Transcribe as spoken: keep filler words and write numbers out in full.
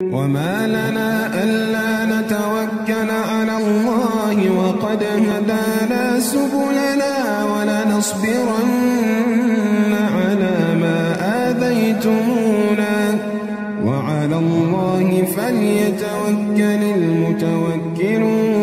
وما لنا ألا نتوكل على الله وقد هدانا سبلنا ولنصبرن على ما آذيتمونا وعلى الله فليتوكل المتوكلون